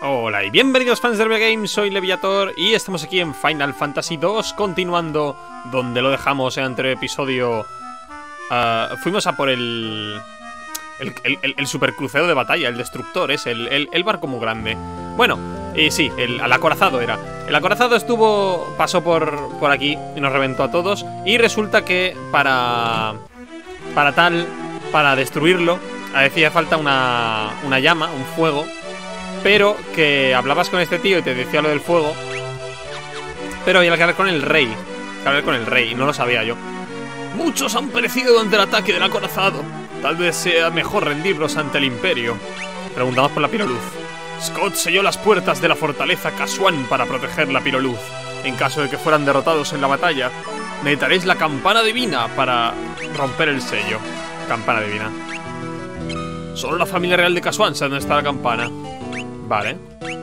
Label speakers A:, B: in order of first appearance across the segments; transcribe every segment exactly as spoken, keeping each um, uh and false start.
A: Hola y bienvenidos fans de Games, soy Leviator y estamos aquí en Final Fantasy dos, continuando donde lo dejamos en el anterior episodio. Uh, fuimos a por el el, el, el, el supercrucero de batalla, el destructor, es el, el, el barco muy grande. Bueno, eh, sí, el, el acorazado era. El acorazado estuvo, pasó por, por aquí y nos reventó a todos. Y resulta que para, para tal, para destruirlo, hacía falta una, una llama, un fuego. Pero que hablabas con este tío y te decía lo del fuego. Pero había que hablar con el rey. Que hablar con el rey, y no lo sabía yo. Muchos han perecido ante el ataque del acorazado. Tal vez sea mejor rendirlos ante el imperio. Preguntamos por la piroluz. Scott selló las puertas de la fortaleza Kashuan para proteger la piroluz. En caso de que fueran derrotados en la batalla, necesitaréis la campana divina para romper el sello. Campana divina. Solo la familia real de Kashuan sabe dónde está la campana. Vale.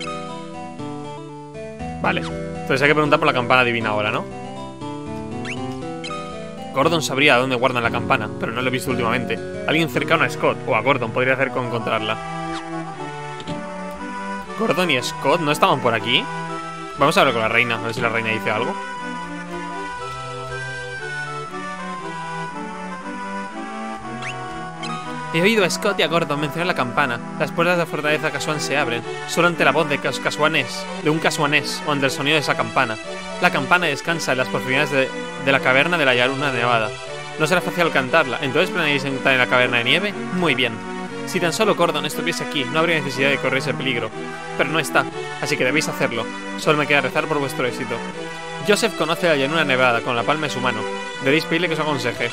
A: Vale. Entonces hay que preguntar por la campana divina ahora, ¿no? Gordon sabría dónde guardan la campana, pero no lo he visto últimamente. Alguien cercano a Scott o a Gordon podría hacer con encontrarla. Gordon y Scott no estaban por aquí. Vamos a hablar con la reina, a ver si la reina dice algo. He oído a Scott y a Gordon mencionar la campana. Las puertas de la fortaleza Kashuan se abren solo ante la voz de, Kashuanés, de un Kashuanés o ante el sonido de esa campana. La campana descansa en las profundidades de, de la caverna de la llanura nevada. No será fácil cantarla. ¿Entonces planeáis entrar en la caverna de nieve? Muy bien. Si tan solo Gordon estuviese aquí, no habría necesidad de correr ese peligro. Pero no está, así que debéis hacerlo. Solo me queda rezar por vuestro éxito. Joseph conoce la llanura nevada con la palma de su mano. Debéis pedirle que os aconseje.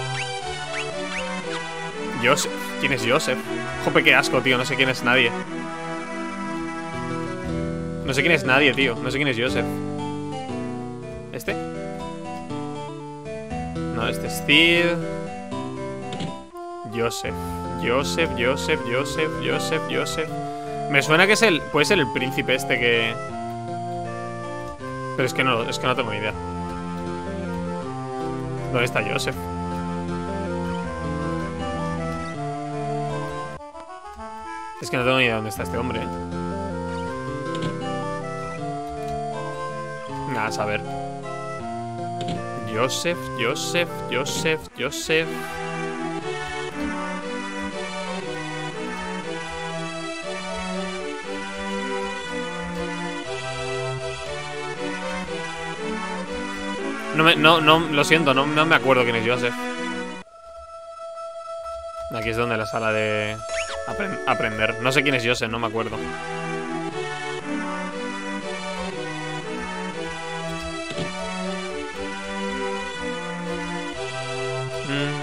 A: Joseph. ¿Quién es Joseph? Jope, qué asco, tío. No sé quién es nadie. No sé quién es nadie, tío. No sé quién es Joseph. ¿Este? No, este es Steve. Joseph. Joseph, Joseph, Joseph, Joseph, Joseph. Me suena que es el... Puede ser el príncipe este que... Pero es que no, es que no tengo ni idea. ¿Dónde está Joseph? Es que no tengo ni idea dónde está este hombre, ¿eh? Nada, a saber. Joseph, Joseph, Joseph, Joseph. No me, no, no, lo siento, no, no me acuerdo quién es Joseph. Aquí es donde la sala de... Aprend aprender. No sé quién es Joseph, no me acuerdo. Mm.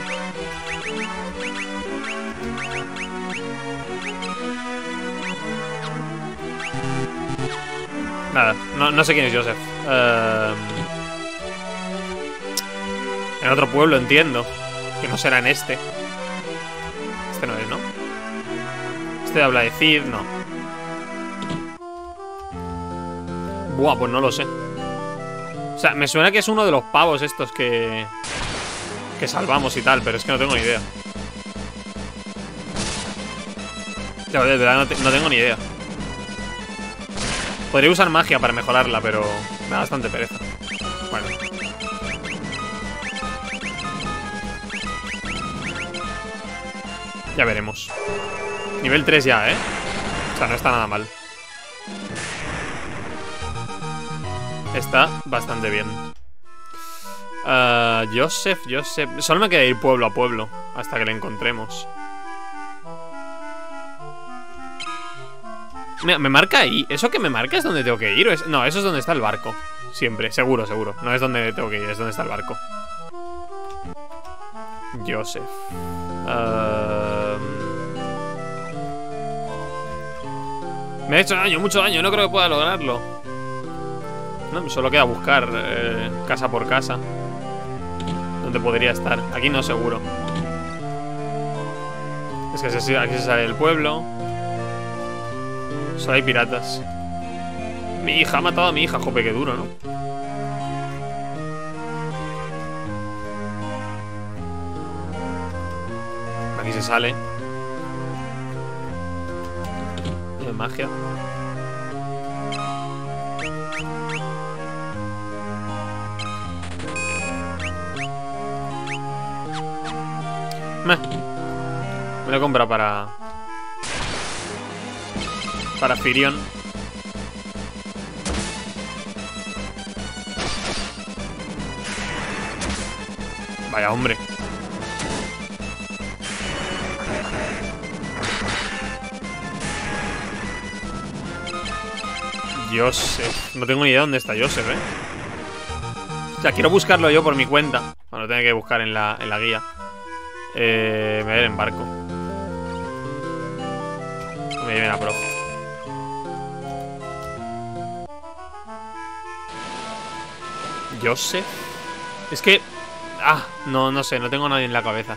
A: Nada, no, no sé quién es Joseph. Uh... En otro pueblo, entiendo. Que no será en este. Este no es, ¿no? Este habla de Cid, no. Buah, pues no lo sé. O sea, me suena que es uno de los pavos estos que... Que salvamos y tal, pero es que no tengo ni idea. Claro, de verdad no, te, no tengo ni idea. Podría usar magia para mejorarla, pero me da bastante pereza. Bueno. Ya veremos. Nivel tres ya, ¿eh? O sea, no está nada mal. Está bastante bien. uh, Joseph, Joseph... Solo me queda ir pueblo a pueblo hasta que le encontremos. Mira, me marca ahí. ¿Eso que me marca es donde tengo que ir? ¿O es... No, eso es donde está el barco. Siempre, seguro, seguro. No es donde tengo que ir, es donde está el barco. Joseph. Uh... Me ha hecho daño, mucho daño, no creo que pueda lograrlo. No, solo queda buscar eh, casa por casa dónde podría estar. Aquí no, seguro. Es que aquí se sale del pueblo. Solo hay piratas. Mi hija, ha matado a mi hija. Jope, qué duro, ¿no? Aquí se sale. de magia. Meh. Me lo he comprado para... Para Firion. Vaya hombre. Joseph. No tengo ni idea de dónde está Joseph, eh. O sea, quiero buscarlo yo por mi cuenta. Bueno, tengo que buscar en la, en la guía. Eh, me voy a ir en barco. Me lleven a pro. Joseph. Es que... Ah, no, no sé, no tengo a nadie en la cabeza.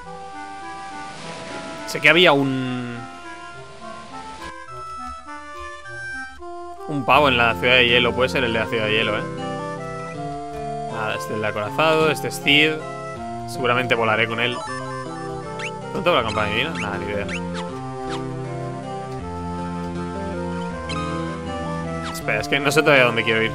A: Sé que había un... Un pavo en la ciudad de hielo. Puede ser el de la ciudad de hielo, eh. Nada, este es el acorazado, este es Cid. Seguramente volaré con él. ¿Dónde tengo la campana divina? Nada, ni idea. Espera, es que no sé todavía dónde quiero ir.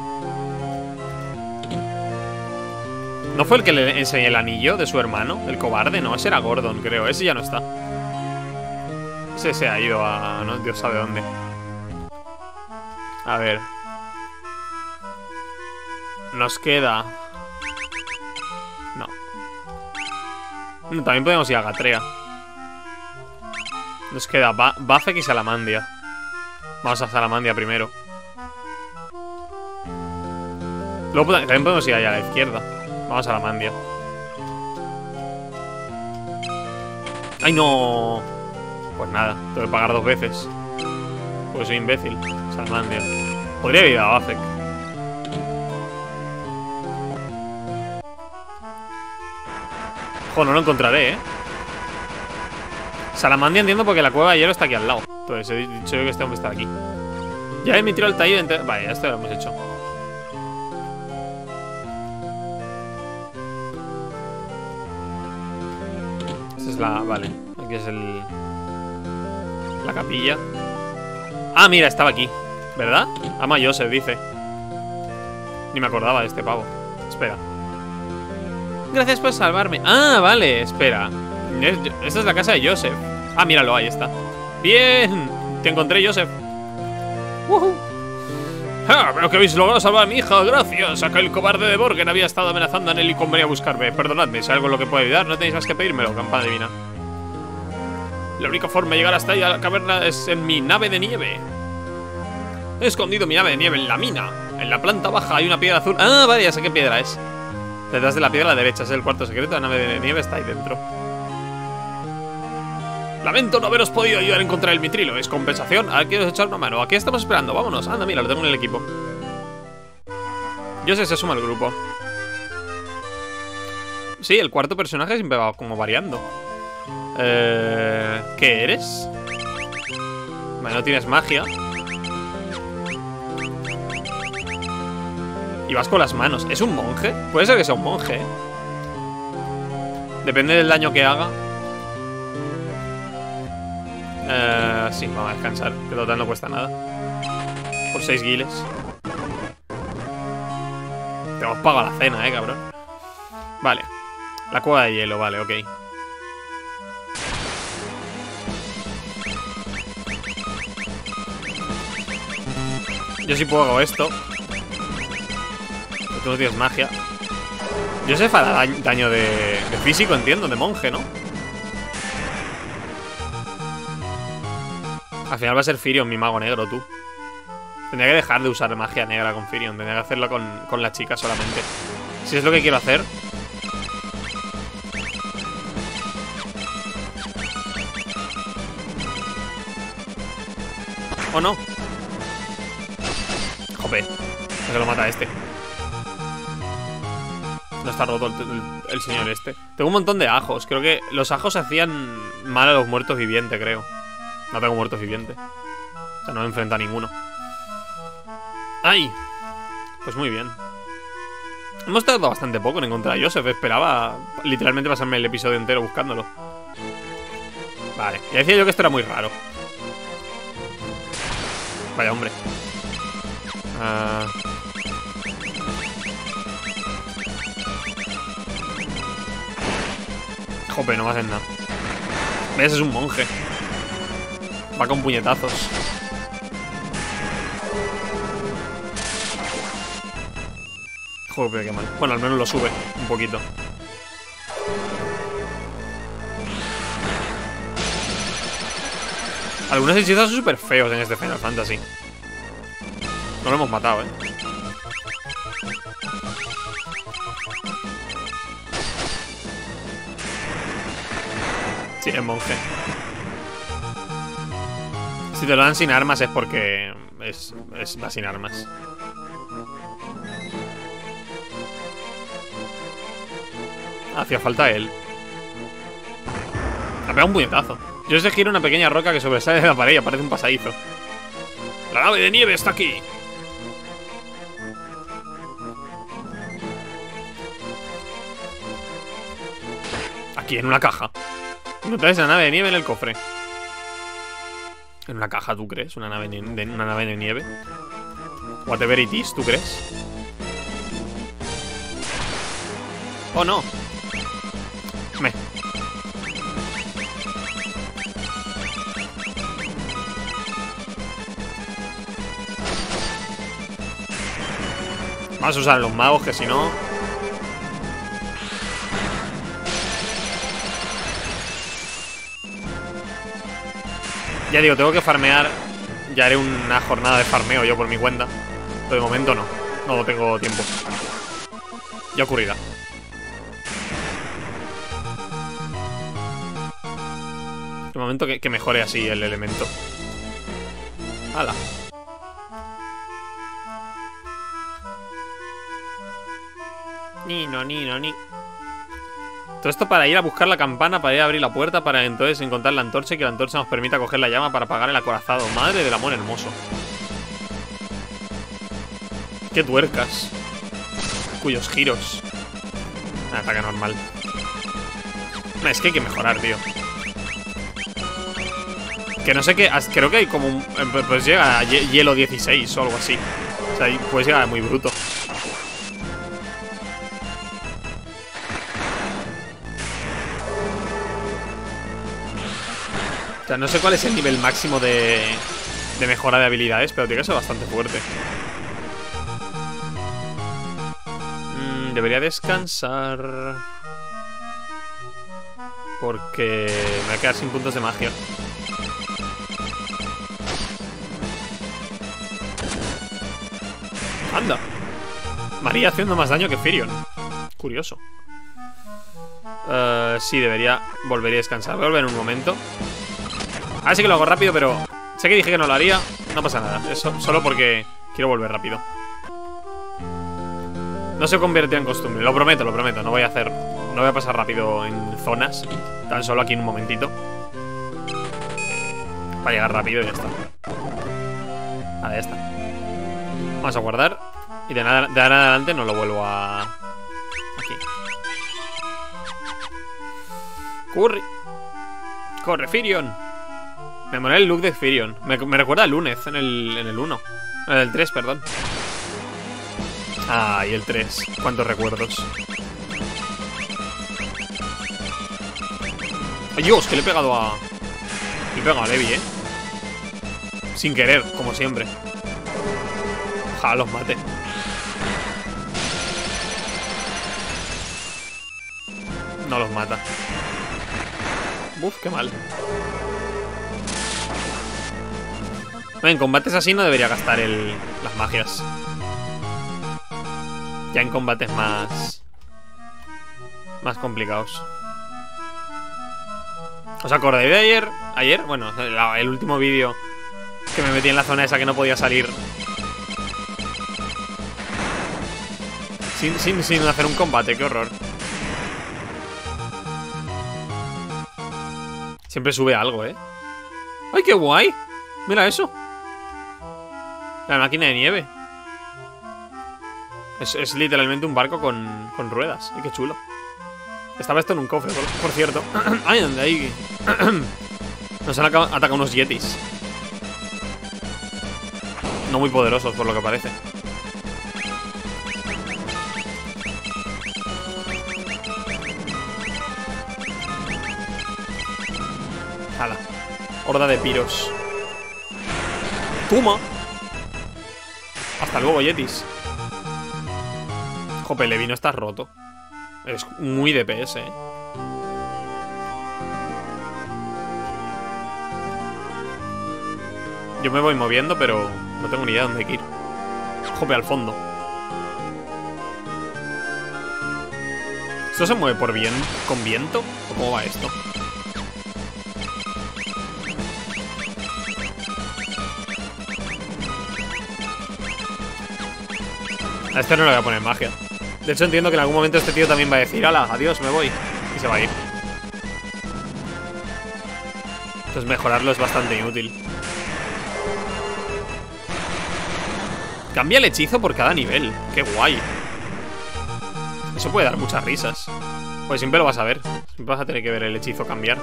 A: ¿No fue el que le enseñé el anillo de su hermano? El cobarde, no, ese era Gordon, creo. Ese ya no está. Ese se ha ido a... no, Dios sabe dónde. A ver. Nos queda... No. no también podemos ir a Gatrea. Nos queda ba Bafek y Salamandia. Vamos a Salamandia primero. Luego también podemos ir allá a la izquierda. Vamos a Salamandia. ¡Ay, no! Pues nada, tengo que pagar dos veces. Porque soy imbécil. Salamandia. Podría haber ido a Bafek. Joder, no lo encontraré, ¿eh? Salamandia entiendo porque la cueva de hielo está aquí al lado. Entonces he dicho yo que este hombre está aquí. Ya he emitido el tallo de... Vale, ya esto lo hemos hecho. Esta es la... Vale, aquí es el... La capilla. Ah, mira, estaba aquí. ¿Verdad? Ama Joseph, dice. Ni me acordaba de este pavo. Espera. Gracias por salvarme. Ah, vale, espera. Esta es la casa de Joseph. Ah, míralo, ahí está. Bien, te encontré, Joseph. ¡Woohoo! ¡Ah! Veo que habéis logrado salvar a mi hija. Gracias a que el cobarde de Borgen había estado amenazando a Nelly con venir a buscarme. Perdonadme, si hay algo en lo que pueda ayudar, no tenéis más que pedírmelo, campana divina. La única forma de llegar hasta ahí a la caverna es en mi nave de nieve. He escondido mi nave de nieve en la mina. En la planta baja hay una piedra azul. Ah, vale, ya sé qué piedra es. Detrás de la piedra a la derecha es el cuarto secreto. La nave de nieve está ahí dentro. Lamento no haberos podido ayudar a encontrar el mitrilo. Es compensación. Ahora quiero echar una mano. Aquí estamos esperando. Vámonos. Anda, mira, lo tengo en el equipo. Joseph se suma al grupo. Sí, el cuarto personaje siempre va como variando. Eh, ¿Qué eres? Vale, no tienes magia. Y vas con las manos. ¿Es un monje? Puede ser que sea un monje, ¿eh? Depende del daño que haga. Eh, sí, vamos a descansar. Que total no cuesta nada. Por seis guiles. Te hemos pagado la cena, eh, cabrón. Vale. La cueva de hielo, vale, ok. Yo sí puedo hago esto. Tú no tienes magia. Joseph hará daño, daño de, de físico, entiendo, de monje, ¿no? Al final va a ser Firion, mi mago negro, tú. Tendría que dejar de usar magia negra con Firion. Tendría que hacerlo con, con la chica solamente. Si es lo que quiero hacer. ¿O no? Jope. No se lo mata este. No está roto el, el, el señor este. Tengo un montón de ajos. Creo que los ajos hacían mal a los muertos vivientes, creo. No tengo muertos vivientes. O sea, no me enfrenta a ninguno. ¡Ay! Pues muy bien. Hemos tardado bastante poco en encontrar a Joseph. Esperaba literalmente pasarme el episodio entero buscándolo. Vale, ya decía yo que esto era muy raro. Vaya hombre. Uh... Jope, no me hacen nada. ¿Ves? Es un monje. Va con puñetazos. Jope, qué mal. Bueno, al menos lo sube un poquito. Algunos hechizos son súper feos en este Final Fantasy. No lo hemos matado, eh. Sí, es monje. Si te lo dan sin armas es porque es, es va sin armas. Hacía falta él. Ha pegado un puñetazo. Yo sé giro una pequeña roca que sobresale de la pared y aparece un pasadizo. La nave de nieve está aquí. Aquí, en una caja. ¿No traes la nave de nieve en el cofre? ¿En una caja, tú crees? ¿Una nave de, una nave de nieve? Whatever it is, ¿tú crees? Oh, no. Me. Vamos a usar los magos, que si no... Ya digo, tengo que farmear. Ya haré una jornada de farmeo yo por mi cuenta. Pero de momento no. No tengo tiempo. Ya ocurrirá. De momento que, que mejore así el elemento. ¡Hala! Ni, no, ni, no, ni. Todo esto para ir a buscar la campana, para ir a abrir la puerta, para entonces encontrar la antorcha y que la antorcha nos permita coger la llama para apagar el acorazado. Madre del amor hermoso. ¡Qué tuercas! Cuyos giros. Ah, ataque normal. Es que hay que mejorar, tío. Que no sé qué... Creo que hay como un... Pues llega a hielo dieciséis o algo así. O sea, pues llega muy bruto. O sea, no sé cuál es el nivel máximo de, de mejora de habilidades, pero tiene que ser bastante fuerte. Mm, debería descansar. Porque me voy a quedar sin puntos de magia. Anda. María haciendo más daño que Firion. Curioso. Uh, sí, debería volver a descansar. Voy a volver en un momento. Ahora sí que lo hago rápido, pero sé que dije que no lo haría. No pasa nada, eso solo porque quiero volver rápido. No se convertirá en costumbre, lo prometo, lo prometo. No voy a hacer, no voy a pasar rápido en zonas. Tan solo aquí en un momentito. Para llegar rápido y ya está. Vale, ya está. Vamos a guardar. Y de nada, de ahora en adelante no lo vuelvo a... Aquí. Corre. Corre, Firion. Me mola el look de Firion. Me, me recuerda a Lunez en el, en el uno. En el tres, perdón. Ah, y el tres. Cuántos recuerdos. ¡Ay, Dios! Que le he pegado a... Le he pegado a Levi, ¿eh? Sin querer, como siempre. Ojalá los mate. No los mata. Uf, qué mal. En combates así no debería gastar el, las magias. Ya en combates más... Más complicados. ¿Os acordáis de ayer? Ayer, bueno, el, el último vídeo que me metí en la zona esa que no podía salir Sin, sin, sin hacer un combate, qué horror. Siempre sube algo, ¿eh? ¡Ay, qué guay! Mira eso. La máquina de nieve. Es, es literalmente un barco con, con ruedas. ¡Ay, qué chulo! Estaba esto en un cofre, por, por cierto. ¡Ay, donde ahí! Nos han atacado unos yetis. No muy poderosos, por lo que parece. Hala. Horda de piros. ¡Toma! Hasta luego, Yetis. Jope, Levi, no estás roto. Es muy D P S, eh. Yo me voy moviendo, pero no tengo ni idea de dónde ir. Jope, al fondo. ¿Esto se mueve por bien, con viento? ¿O cómo va esto? A este no le voy a poner magia. De hecho, entiendo que en algún momento este tío también va a decir: ¡hala, adiós, me voy! Y se va a ir. Entonces mejorarlo es bastante inútil. Cambia el hechizo por cada nivel. ¡Qué guay! Eso puede dar muchas risas. Pues siempre lo vas a ver. Siempre vas a tener que ver el hechizo cambiar.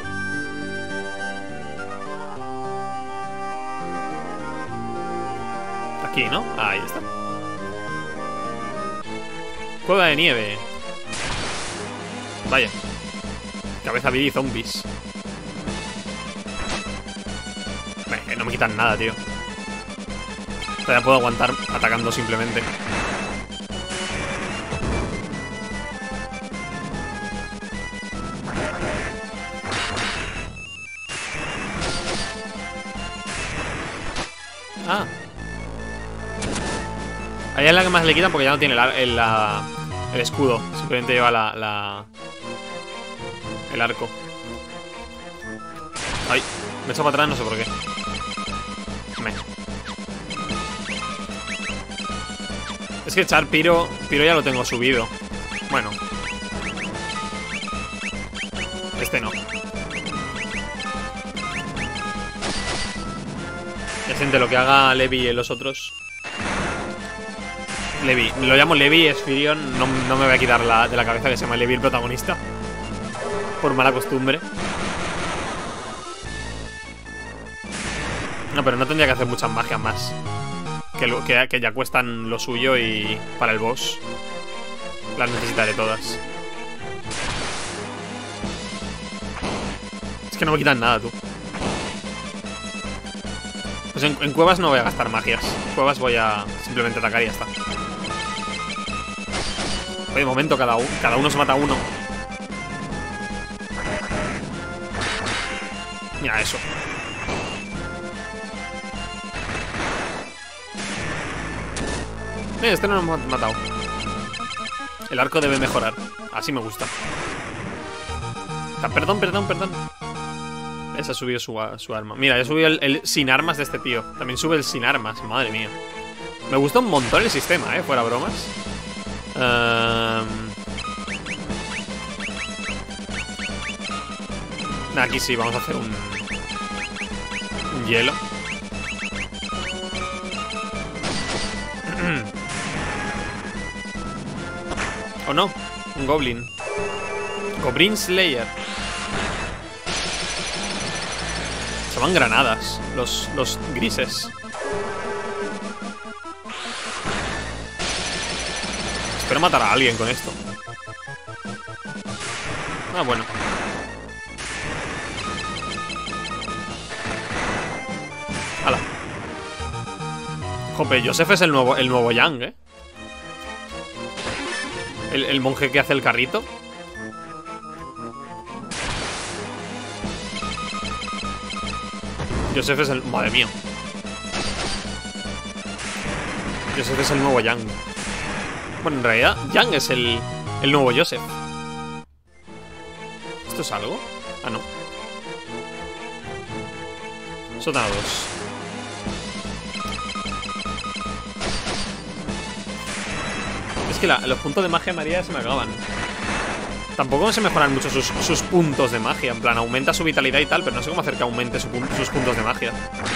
A: Aquí, ¿no? Ah, ahí está. Cueva de nieve. Vaya. Cabeza viva y zombies. Eh, no me quitan nada, tío. Todavía puedo aguantar atacando simplemente. Ah. Ahí es la que más le quitan porque ya no tiene el, el, la, el escudo. Simplemente lleva la, la... el arco. Ay, me he echado para atrás, no sé por qué. Me. Es que echar Piro... Piro ya lo tengo subido. Bueno. Este no. Ya siente lo que haga Levi y los otros. Levi, lo llamo Levi, es Firion. No, no me voy a quitar la, de la cabeza que se llama Levi el protagonista. Por mala costumbre. No, pero no tendría que hacer muchas magias más. Que, lo, que, que ya cuestan lo suyo y para el boss las necesitaré todas. Es que no me quitan nada, tú. Pues en, en cuevas no voy a gastar magias. En cuevas voy a simplemente atacar y ya está. De momento cada, un, cada uno se mata a uno. Mira eso. Eh, este no lo hemos matado. El arco debe mejorar. Así me gusta. Ah, perdón, perdón, perdón. Ese ha subido su, su arma. Mira, he subido el, el sin armas de este tío. También sube el sin armas, madre mía. Me gusta un montón el sistema, eh, fuera bromas. um... Aquí sí, vamos a hacer un... un hielo. ¿O no? Un goblin. Goblin Slayer. Se van granadas los, los grises. Espero matar a alguien con esto. Ah, bueno. Hala. Jope, Joseph es el nuevo, el nuevo Yang, ¿eh? El, el monje que hace el carrito. Joseph es el... Madre mía. Joseph es el nuevo Yang. Bueno, en realidad, Yang es el, el nuevo Joseph. ¿Esto es algo? Ah, no. Sótano dos. Es que la, los puntos de magia de María se me acaban. Tampoco se mejoran mucho sus, sus puntos de magia. En plan, aumenta su vitalidad y tal, pero no sé cómo hacer que aumente su, sus puntos de magia.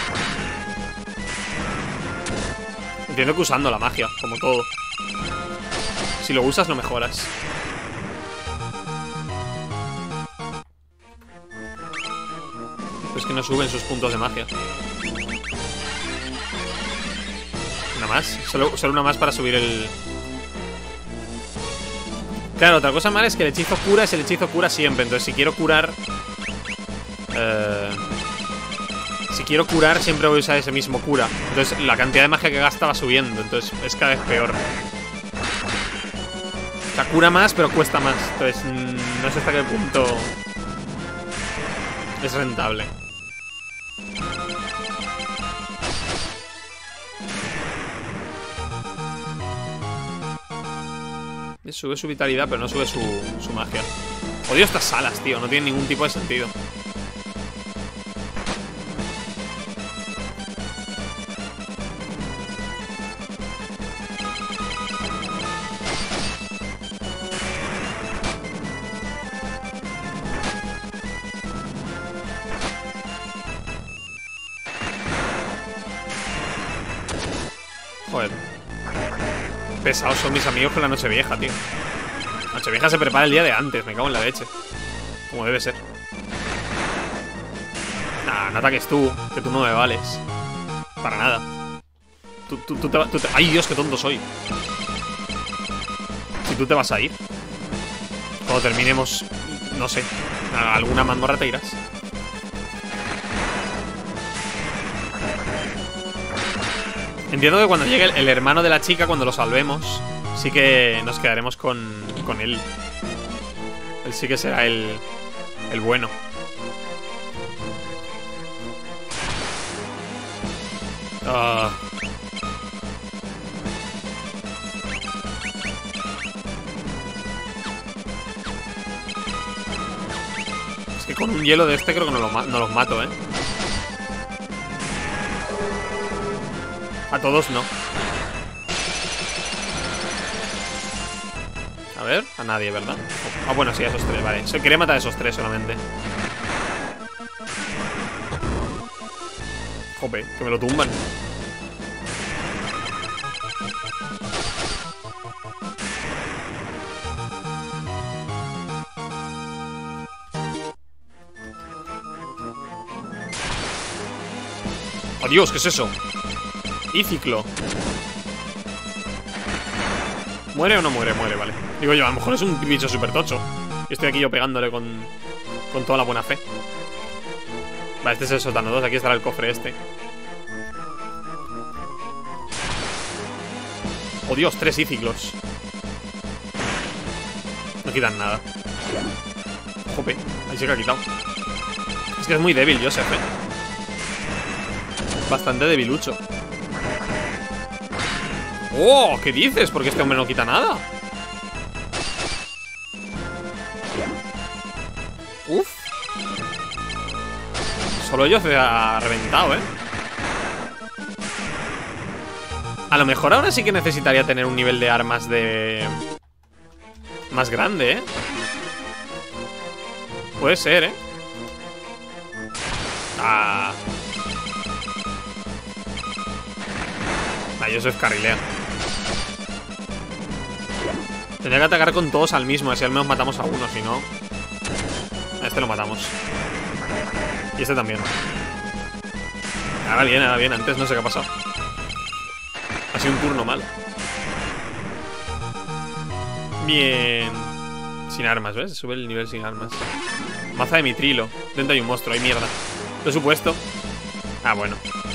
A: Entiendo que usando la magia, como todo. Si lo usas, lo mejoras. Pero es que no suben sus puntos de magia. Una más, solo, solo una más para subir el... Claro, otra cosa mala es que el hechizo cura es el hechizo cura siempre. Entonces si quiero curar eh, Si quiero curar siempre voy a usar ese mismo cura. Entonces la cantidad de magia que gasta va subiendo. Entonces es cada vez peor. O sea, cura más pero cuesta más. Entonces no sé hasta qué punto es rentable. Sube su vitalidad, pero no sube su, su magia. Odio estas salas, tío. No tienen ningún tipo de sentido. Joder. Pesados son mis amigos con la Nochevieja, tío. La Nochevieja se prepara el día de antes. Me cago en la leche. Como debe ser. Nah, no ataques tú, que tú no me vales. Para nada. Tú, tú, tú, te, tú te... ¡Ay, Dios, qué tonto soy! Si tú te vas a ir. Cuando terminemos, no sé, a alguna mazmorra te irás. Entiendo que cuando llegue el, el hermano de la chica, cuando lo salvemos, sí que nos quedaremos con, con él. Él sí que será el, el bueno. Uh. Es que con un hielo de este creo que no, lo, no los mato, ¿eh? A todos no. A ver, a nadie, ¿verdad? Ah, bueno, sí, a esos tres, vale. Se quería matar a esos tres solamente. Jope, que me lo tumban. ¡Adiós! ¿Qué es eso? Y ciclo. ¿Muere o no muere? Muere, vale. Digo yo, a lo mejor es un bicho súper tocho. Y estoy aquí yo pegándole con, con toda la buena fe. Vale, este es el sótano dos. Aquí estará el cofre este. Oh, Dios, tres íciclos. No quitan nada. Jope, ahí se que ha quitado. Es que es muy débil, Joseph, eh. Bastante debilucho. ¡Oh! ¿Qué dices? Porque este hombre no quita nada. Uf. Solo yo se ha reventado, ¿eh? A lo mejor ahora sí que necesitaría tener un nivel de armas de... más grande, ¿eh? Puede ser, ¿eh? Ah... Ah, Joseph carrilea. Tendría que atacar con todos al mismo, así al menos matamos a uno, si no... A este lo matamos. Y este también. Ahora bien, ahora bien, antes no sé qué ha pasado. Ha sido un turno malo. Bien. Sin armas, ¿ves? Sube el nivel sin armas. Maza de mitrilo. Dentro hay un monstruo, hay mierda. Lo he supuesto. Ah, bueno.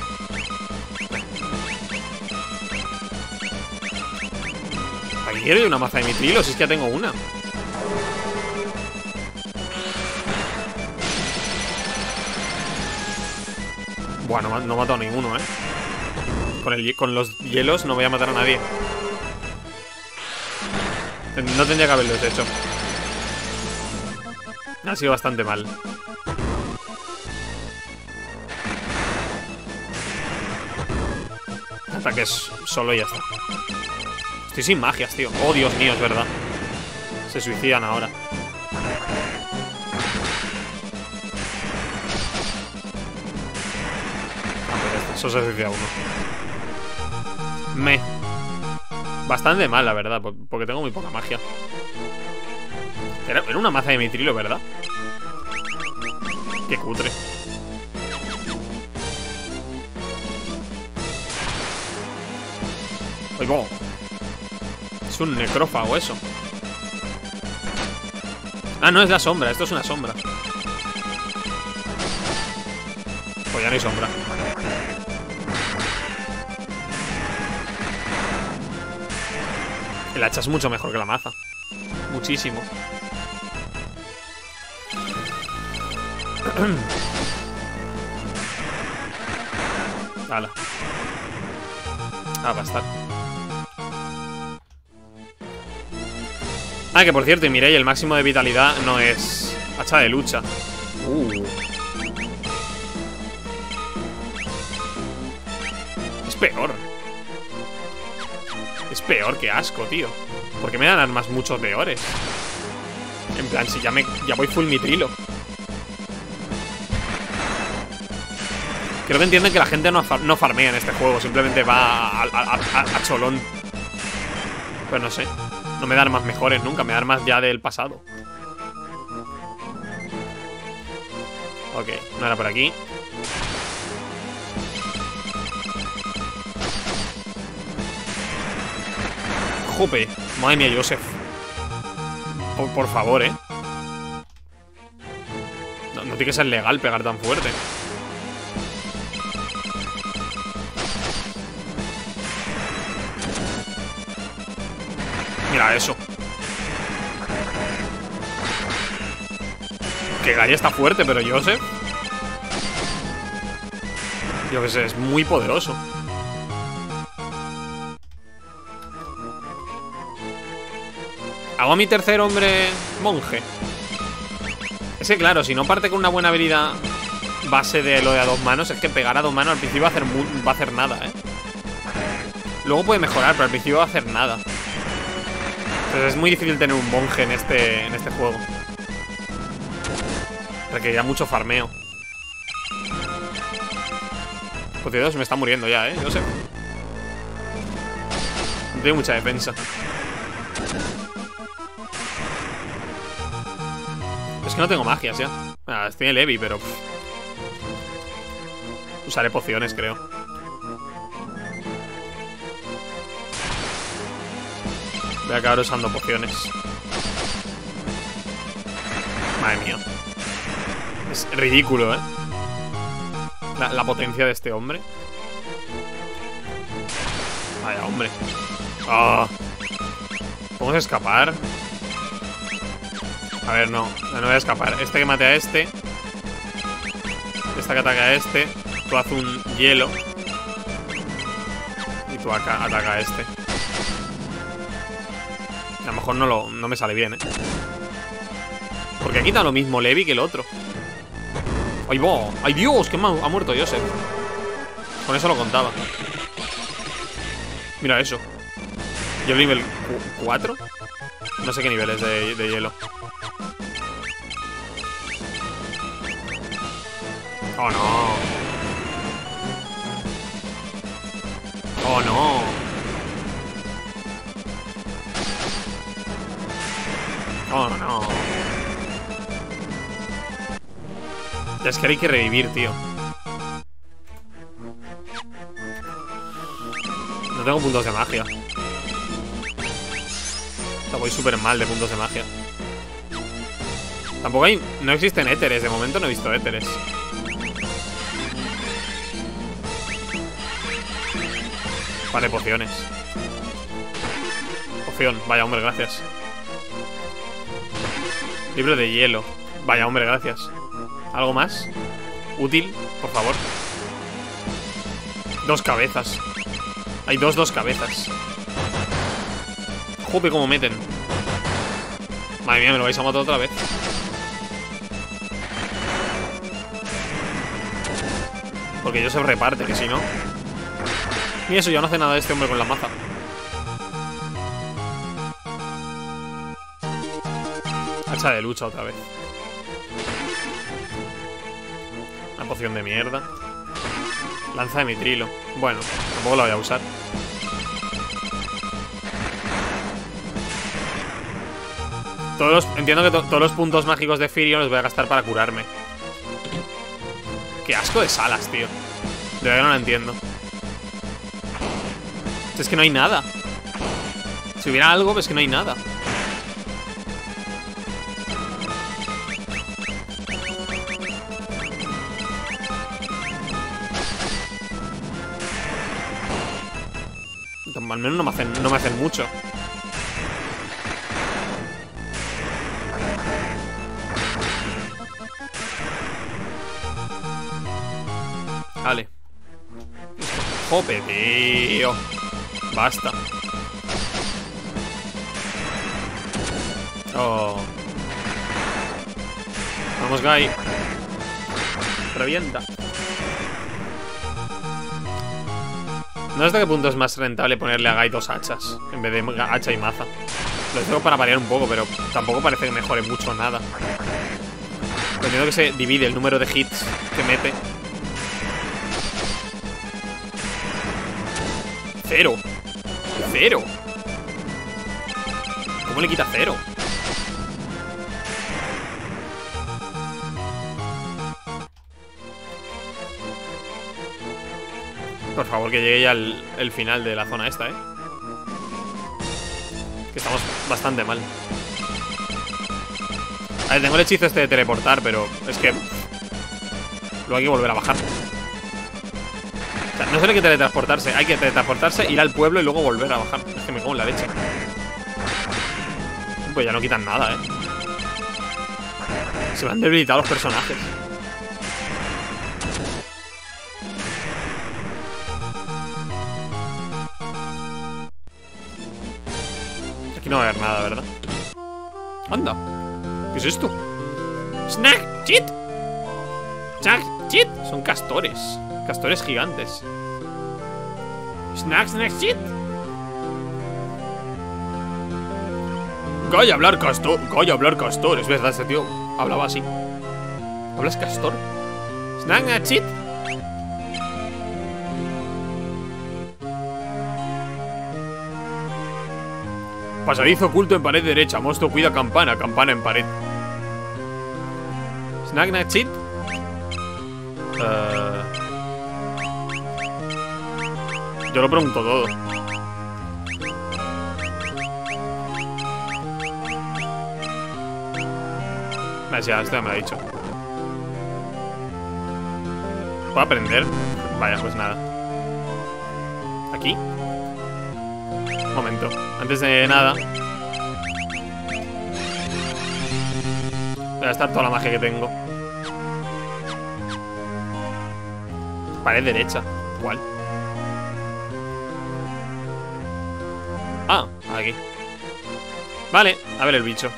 A: Quiero una maza de mitrilo, si es que ya tengo una. Bueno, no, no he matado a ninguno, eh. Con, el, con los hielos no voy a matar a nadie. No tendría que haberlo hecho. Ha sido bastante mal. Ataques solo y ya está. Estoy sin magias, tío. Oh, Dios mío, es verdad. Se suicidan ahora. Ah, pues eso se suicida uno. Me. Bastante mal, la verdad, porque tengo muy poca magia. Era, era una maza de mitrilo, ¿verdad? Qué cutre. Oye, oh. Es un necrófago eso. Ah, no, es la sombra. Esto es una sombra. Pues ya no hay sombra. El hacha es mucho mejor que la maza. Muchísimo. Hala. Ah, va a estar. Ah, que por cierto, y Mireille, el máximo de vitalidad no es hacha de lucha. Uh. Es peor. Es peor, que asco, tío. ¿Por qué me dan armas mucho peores? En plan, si ya, me, ya voy full mitrilo. Creo que entienden que la gente no, far, no farmea en este juego. Simplemente va a, a, a, a cholón. Pues no sé. No me da armas mejores nunca. Me da armas ya del pasado. Ok, no era por aquí. Jope. Madre mía, Joseph. Por, por favor, eh. No, no tiene que ser legal pegar tan fuerte. Mira eso. Que Gary está fuerte, pero Joseph, yo que sé, es muy poderoso. Hago a mi tercer hombre monje. Es que claro, si no parte con una buena habilidad base de lo de a dos manos, es que pegar a dos manos al principio va a hacer, muy, va a hacer nada, eh. Luego puede mejorar, pero al principio va a hacer nada. Entonces es muy difícil tener un monje en este, en este juego. Requerirá mucho farmeo. Pues Dios, me está muriendo ya, eh. No sé. No tiene mucha defensa. Es que no tengo magias ya. Ah, tiene Levi, pero pff. Usaré pociones, creo. Voy a acabar usando pociones. Madre mía. Es ridículo, ¿eh? La, la potencia de este hombre. Vaya, hombre. Oh. ¿Podemos escapar? A ver, no. No voy a escapar. Este que mate a este. Esta que ataca a este. Tú haces un hielo. Y tú acá ataca a este. A lo mejor no, lo, no me sale bien, ¿eh? Porque quita lo mismo Levi que el otro. ¡Ay, bo! ¡Ay, Dios! Que ha muerto Joseph. Con eso lo contaba. Mira eso. Yo nivel cuatro. No sé qué niveles de, de hielo. ¡Oh, no! ¡Oh, no! ¡Oh, no! Es que hay que revivir, tío. No tengo puntos de magia. O sea, voy súper mal de puntos de magia. Tampoco hay... No existen éteres. De momento no he visto éteres. Vale, pociones. Poción. Vaya, hombre, gracias. Libro de hielo. Vaya, hombre, gracias. ¿Algo más? Útil, por favor. Dos cabezas. Hay dos, dos cabezas. Jope, cómo meten. Madre mía, me lo vais a matar otra vez. Porque yo se reparte, que si no. Y eso, ya no hace nada este hombre con la maza. Hacha de lucha otra vez. Una poción de mierda. Lanza de mitrilo. Bueno, tampoco la voy a usar. Todos los, entiendo que to, todos los puntos mágicos de Firio los voy a gastar para curarme. Qué asco de salas, tío. De verdad no lo entiendo. Es que no hay nada. Si hubiera algo, pues que no hay nada. Al menos no me hacen, no me hacen mucho. Vale. Jope, tío. Basta. Oh. Vamos, Guy. Revienta. No sé hasta qué punto es más rentable ponerle a Guy dos hachas en vez de hacha y maza. Lo tengo para variar un poco, pero tampoco parece que mejore mucho nada. Entiendo que se divide el número de hits que mete. Cero. Cero. ¿Cómo le quita cero? Por favor, que llegue ya el, el final de la zona esta, ¿eh? Que estamos bastante mal. A ver, tengo el hechizo este de teleportar, pero es que luego hay que volver a bajar. O sea, no solo hay que teletransportarse, hay que teletransportarse, ir al pueblo y luego volver a bajar. Es que me cago en la leche. Pues ya no quitan nada, ¿eh? Se me han debilitado los personajes. Aquí no va a haber nada, ¿verdad? Anda. ¿Qué es esto? ¡Snack! ¡Chit! ¡Snack! ¡Chit! Son castores. Castores gigantes. ¡Snack! ¡Snack! ¡Chit! Calla hablar castor. Calla hablar castor. Es verdad, este tío hablaba así. ¿Hablas castor? ¡Snack! ¡Snack! ¡Chit! Pasadizo oculto en pared derecha. Monstruo cuida campana. Campana en pared. Snack, snack, cheat. Uh... Yo lo pregunto todo. Vale, ya, esto ya me lo ha dicho. ¿Puedo aprender? Vaya, pues nada. ¿Aquí? Un momento. Antes de nada voy a gastar toda la magia que tengo. Pared derecha. ¿Cuál? Ah, aquí. Vale, a ver el bicho.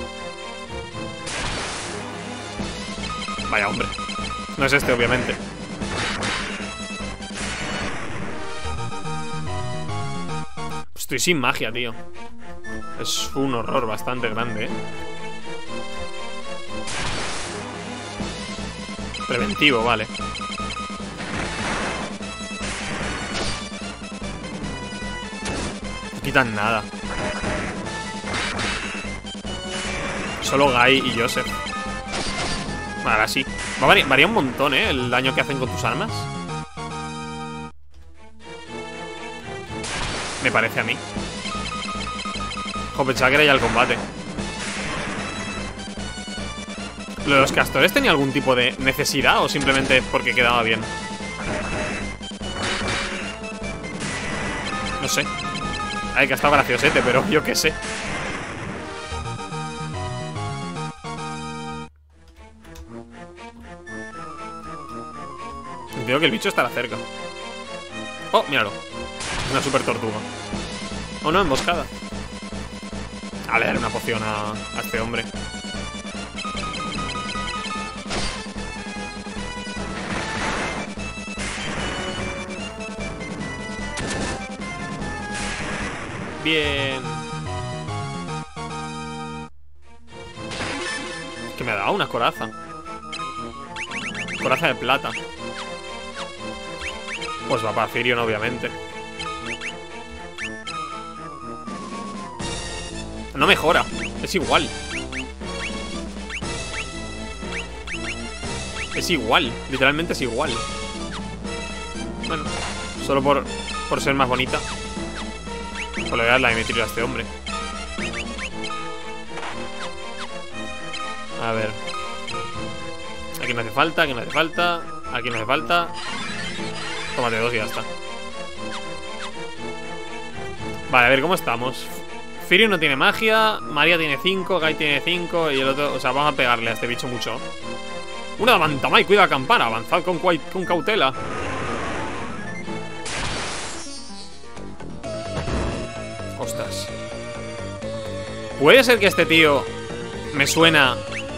A: Vaya, hombre. No es este, obviamente. Estoy sin magia, tío. Es un horror bastante grande, ¿eh? Preventivo, vale. No quitan nada. Solo Guy y Joseph. Vale, ahora sí. Va a variar, varía un montón, ¿eh? El daño que hacen con tus armas. Me parece a mí. Jo, pensaba que era ya el combate. ¿Lo de los castores tenía algún tipo de necesidad o simplemente porque quedaba bien? No sé. Ay, que ha estado graciosete, pero yo qué sé. Entiendo que el bicho estará cerca. Oh, míralo. Una super tortuga. Oh, no, emboscada. A ver, una poción a, a este hombre. Bien. Es que me ha dado una coraza. Coraza de plata. Pues va para Firion, obviamente. No mejora, es igual. Es igual, literalmente es igual. Bueno, solo por, por ser más bonita. casualidad la he metido a este hombre. A ver. Aquí no hace falta, aquí no hace falta. Aquí no hace falta. Tómate dos y ya está. Vale, a ver, ¿cómo estamos? Firion no tiene magia, María tiene cinco, Guy tiene cinco y el otro... O sea, vamos a pegarle a este bicho mucho. Una Bantamai, cuida la campana. Avanzad con, con cautela. Ostras. Puede ser que este tío me suena...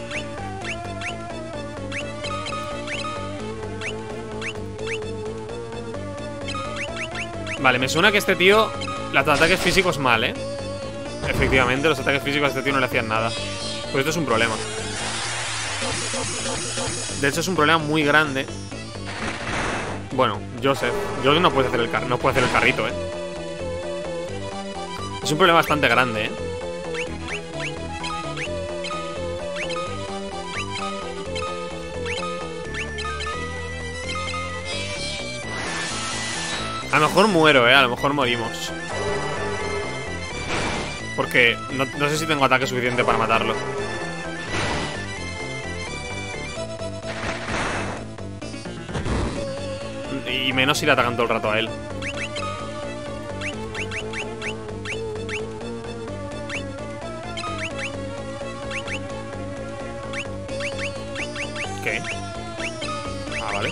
A: Vale, me suena que este tío... Los ataques físicos mal, ¿eh? Efectivamente, los ataques físicos a este tío no le hacían nada. Pues esto es un problema. De hecho, es un problema muy grande. Bueno, Joseph Joseph no puede hacer el, car no puede hacer el carrito, ¿eh? Es un problema bastante grande, ¿eh? A lo mejor muero, ¿eh? A lo mejor morimos. Porque no, no sé si tengo ataque suficiente para matarlo. Y menos si le atacan todo el rato a él. ¿Qué? Ah, vale.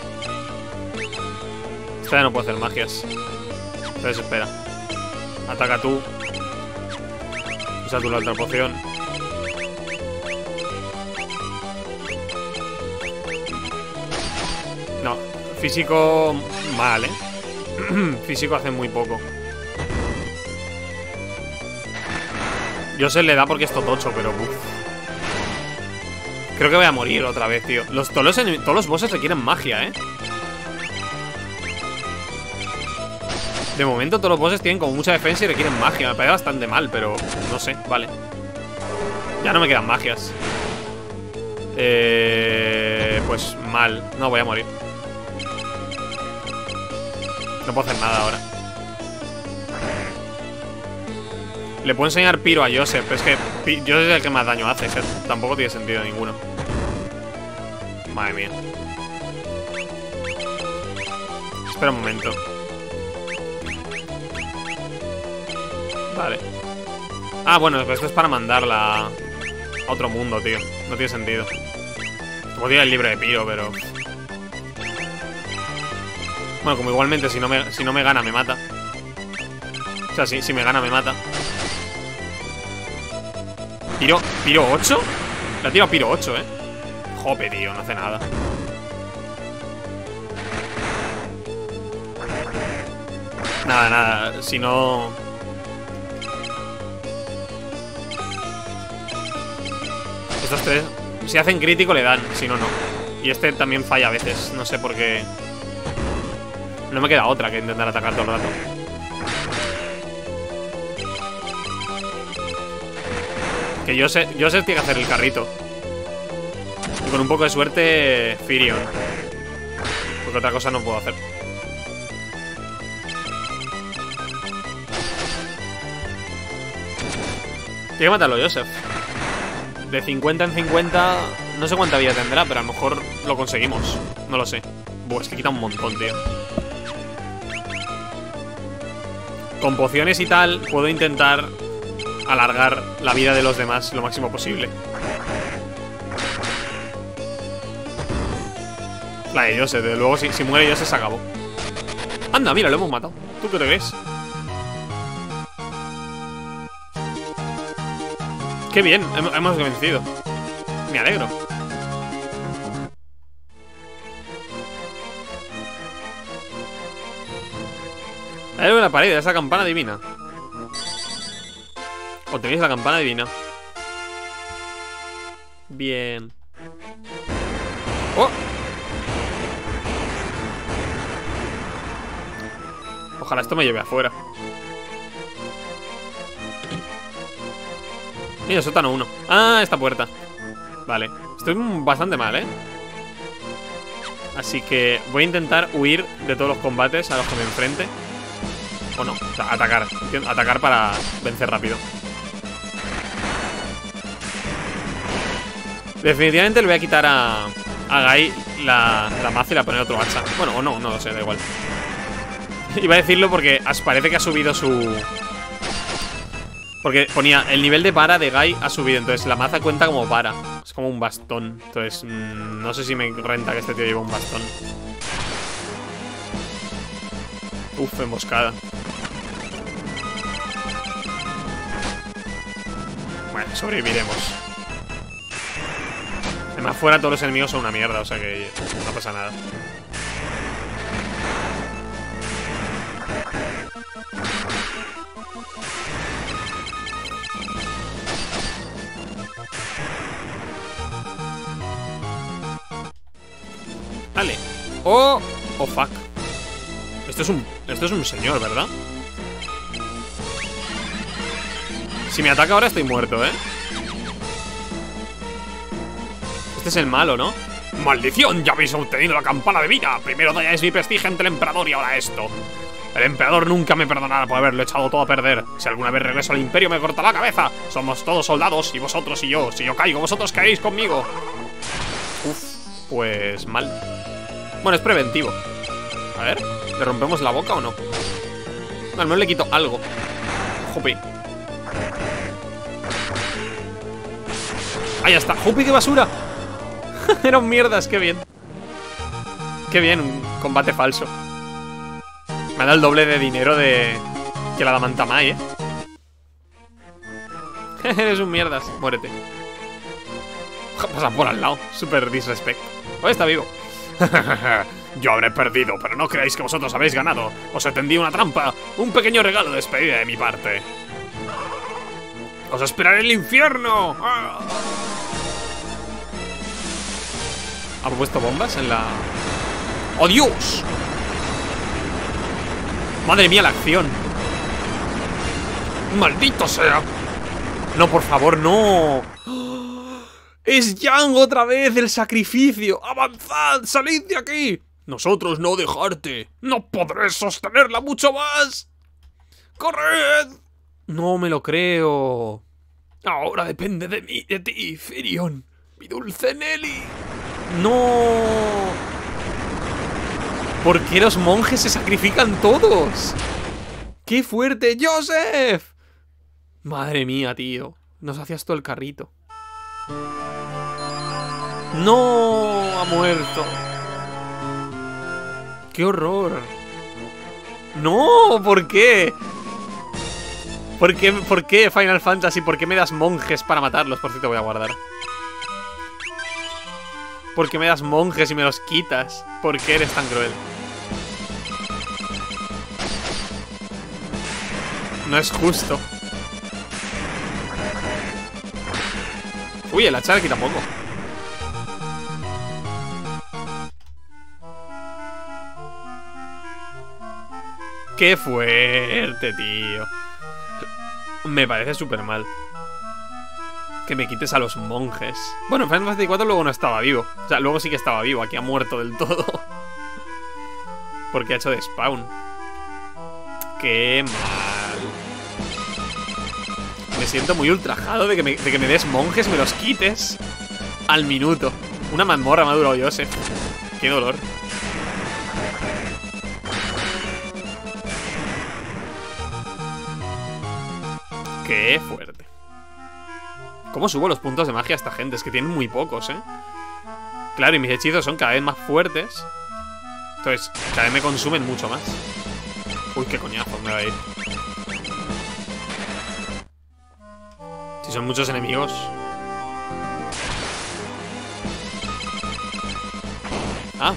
A: Esta ya no puede hacer magias. Entonces espera. Ataca tú. Usa tú la otra poción. No, físico mal, ¿eh? Físico hace muy poco. Yo se le da porque es totocho, pero uf. Creo que voy a morir otra vez, tío. Los, todos, los, todos los bosses requieren magia, ¿eh? De momento todos los bosses tienen como mucha defensa y requieren magia. Me parece bastante mal, pero no sé, vale. Ya no me quedan magias. Eh, pues mal. No, voy a morir. No puedo hacer nada ahora. Le puedo enseñar Piro a Joseph, pero es que Joseph es el que más daño hace, que tampoco tiene sentido ninguno. Madre mía. Espera un momento. Vale. Ah, bueno, esto es para mandarla a otro mundo, tío. No tiene sentido. Como tiene el libro de Piro, pero... Bueno, como igualmente si no me, si no me gana, me mata. O sea, si, si me gana, me mata. Piro, Piro ocho. Le ha tirado Piro ocho, eh. Jope, tío, no hace nada. Nada, nada, si no... Estos tres, si hacen crítico le dan, si no, no. Y este también falla a veces, no sé por qué. No me queda otra que intentar atacar todo el rato. Que yo sé, yo sé tiene que hacer el carrito. Y con un poco de suerte, Firion. Porque otra cosa no puedo hacer. Tiene que matarlo, Joseph. De cincuenta en cincuenta, no sé cuánta vida tendrá, pero a lo mejor lo conseguimos. No lo sé. Buah, es que quita un montón, tío. Con pociones y tal, puedo intentar alargar la vida de los demás lo máximo posible. La de Joseph, desde luego, si, si muere Joseph se acabó. Anda, mira, lo hemos matado. ¿Tú qué te crees? ¡Qué bien! Hemos vencido. Me alegro. Hay algo en la pared de esa campana divina. O tenéis la campana divina. Bien. ¡Oh! Ojalá esto me lleve afuera. Mira, sótano uno. Ah, esta puerta. Vale. Estoy bastante mal, ¿eh? Así que voy a intentar huir de todos los combates a los que me enfrente. O no, o sea, atacar. Atacar para vencer rápido. Definitivamente le voy a quitar a, a Guy la, la maza y la poner otro hacha. Bueno, o no, no lo sé, da igual. Iba a decirlo porque parece que ha subido su... Porque ponía, el nivel de vara de Guy ha subido. Entonces la maza cuenta como vara. Es como un bastón. Entonces, mmm, no sé si me renta que este tío lleve un bastón. Uf, emboscada. Bueno, sobreviviremos. Además, fuera todos los enemigos son una mierda. O sea que no pasa nada. Vale. Oh, oh fuck. Esto es un, esto es un señor, ¿verdad? Si me ataca ahora estoy muerto, ¿eh? Este es el malo, ¿no? ¡Maldición! Ya habéis obtenido la campana de vida. Primero dañáis mi prestigio ante el emperador y ahora esto. El emperador nunca me perdonará por haberlo echado todo a perder. Si alguna vez regreso al imperio me cortará la cabeza. Somos todos soldados y vosotros y yo. Si yo caigo, vosotros caéis conmigo. Uf, pues mal. Bueno, es preventivo. A ver, ¿le rompemos la boca o no? No, al menos le quito algo. Jope. Ahí está. ¡Jope, qué basura! Eran mierdas, qué bien. Qué bien, un combate falso. Me ha dado el doble de dinero de... que la Damantamai, ¿eh? Eres un mierdas, muérete. Pasan por al lado, super disrespect. Oh, está vivo. Yo habré perdido, pero no creáis que vosotros habéis ganado. Os he tendido una trampa. Un pequeño regalo de despedida de mi parte. Os esperaré en el infierno. ¡Ah! ¿Ha puesto bombas en la...? ¡Oh, Dios! ¡Madre mía, la acción! ¡Maldito sea! No, por favor, no. ¡Es Yang otra vez, el sacrificio! ¡Avanzad! ¡Salid de aquí! Nosotros no dejarte. ¡No podré sostenerla mucho más! ¡Corred! No me lo creo. Ahora depende de mí, de ti, Firion. Mi dulce Nelly. ¡No! ¿Por qué los monjes se sacrifican todos? ¡Qué fuerte! ¡Joseph! Madre mía, tío. Nos hacías todo el carrito. ¡No! Ha muerto. ¡Qué horror! ¡No! ¿Por qué? ¿Por qué, ¿Por qué Final Fantasy? ¿Por qué me das monjes para matarlos? Por cierto, voy a guardar. ¿Por qué me das monjes y me los quitas? ¿Por qué eres tan cruel? No es justo. Uy, el hacha le quita poco. ¡Qué fuerte, tío! Me parece súper mal que me quites a los monjes. Bueno, en Final Fantasy cuatro luego no estaba vivo. O sea, luego sí que estaba vivo. Aquí ha muerto del todo. Porque ha hecho de spawn. ¡Qué mal! Me siento muy ultrajado de que me, de que me des monjes, me los quites al minuto. Una mazmorra me ha durado Joseph. ¡Qué dolor! ¡Qué fuerte! ¿Cómo subo los puntos de magia a esta gente? Es que tienen muy pocos, ¿eh? Claro, y mis hechizos son cada vez más fuertes. Entonces, cada vez me consumen mucho más. Uy, qué coñazo me va a ir. Si son muchos enemigos. Ah.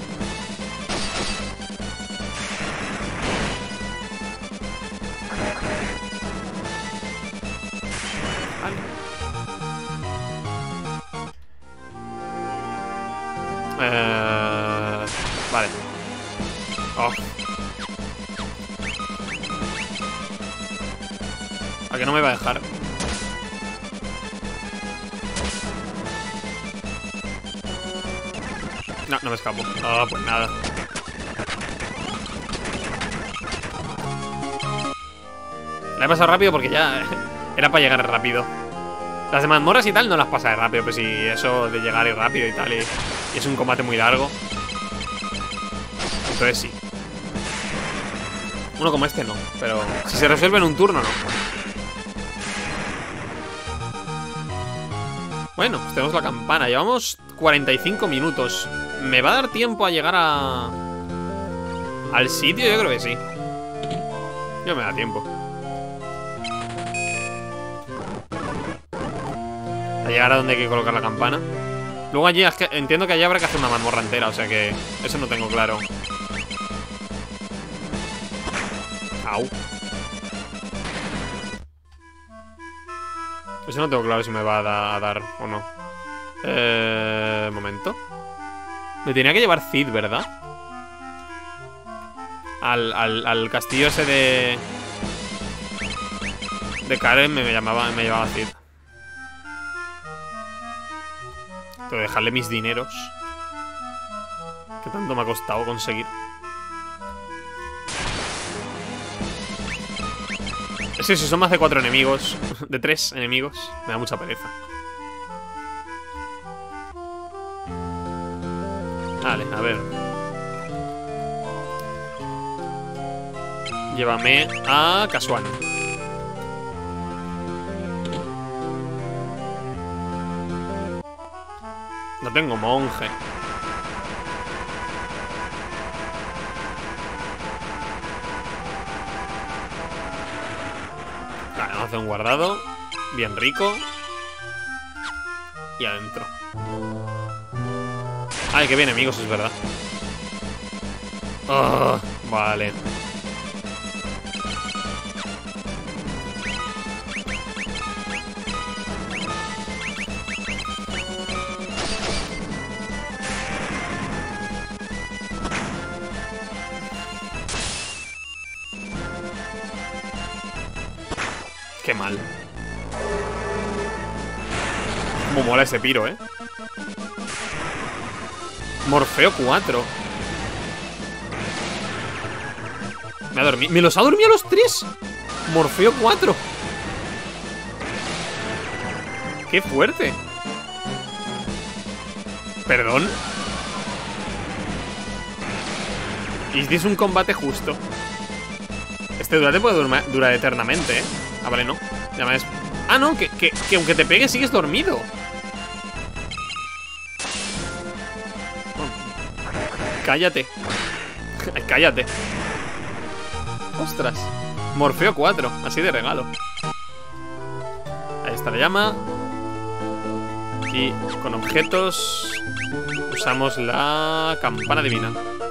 A: Eh, vale. Oh. ¿A que no me va a dejar? No, no me escapo. Ah, oh, pues nada. La he pasado rápido porque ya era para llegar rápido. Las de mazmorras y tal no las pasaré rápido. Pues sí, eso de llegar y rápido y tal. Y, y es un combate muy largo. Entonces sí. Uno como este no. Pero si se resuelve en un turno, no. Bueno, pues tenemos la campana. Llevamos cuarenta y cinco minutos. ¿Me va a dar tiempo a llegar a... al sitio? Yo creo que sí. Yo me da tiempo. A llegar a donde hay que colocar la campana. Luego allí, es que entiendo que allí habrá que hacer una mazmorra entera. O sea que eso no tengo claro. Au. Eso no tengo claro si me va a, da a dar o no. Eh... Momento. Me tenía que llevar Cid, ¿verdad? Al, al, al castillo ese de... de Karen me llamaba, me llevaba Cid. Tengo que dejarle mis dineros. Que tanto me ha costado conseguir. Sí, sí, son más de cuatro enemigos. De tres enemigos. Me da mucha pereza. Vale, a ver. Llévame a Casuan. No tengo monje. Vale, vamos a hacer un guardado. Bien rico. Y adentro. Ay, que bien enemigos, es verdad. Oh, vale. Qué mal. Cómo mola ese piro, ¿eh? Morfeo cuatro. Me ha dormido. ¿Me los ha dormido a los tres? Morfeo cuatro. ¡Qué fuerte! ¿Perdón? Y este es un combate justo. Este durante puede durar, durar eternamente, ¿eh? Ah, vale, no. Ya me des... Ah, no, que, que, que aunque te pegue sigues dormido. Cállate. Cállate. Ostras. Morfeo cuatro, así de regalo. Ahí está la llama. Y con objetos usamos la campana divina.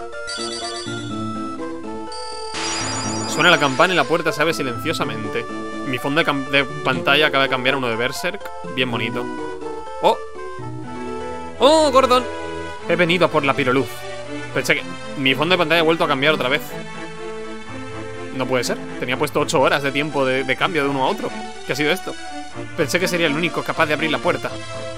A: Suena la campana y la puerta se abre silenciosamente. Mi fondo de, de pantalla acaba de cambiar a uno de Berserk. Bien bonito. ¡Oh! ¡Oh, Gordon! He venido a por la piroluz. Pensé que mi fondo de pantalla ha vuelto a cambiar otra vez. No puede ser. Tenía puesto ocho horas de tiempo de, de cambio de uno a otro. ¿Qué ha sido esto? Pensé que sería el único capaz de abrir la puerta.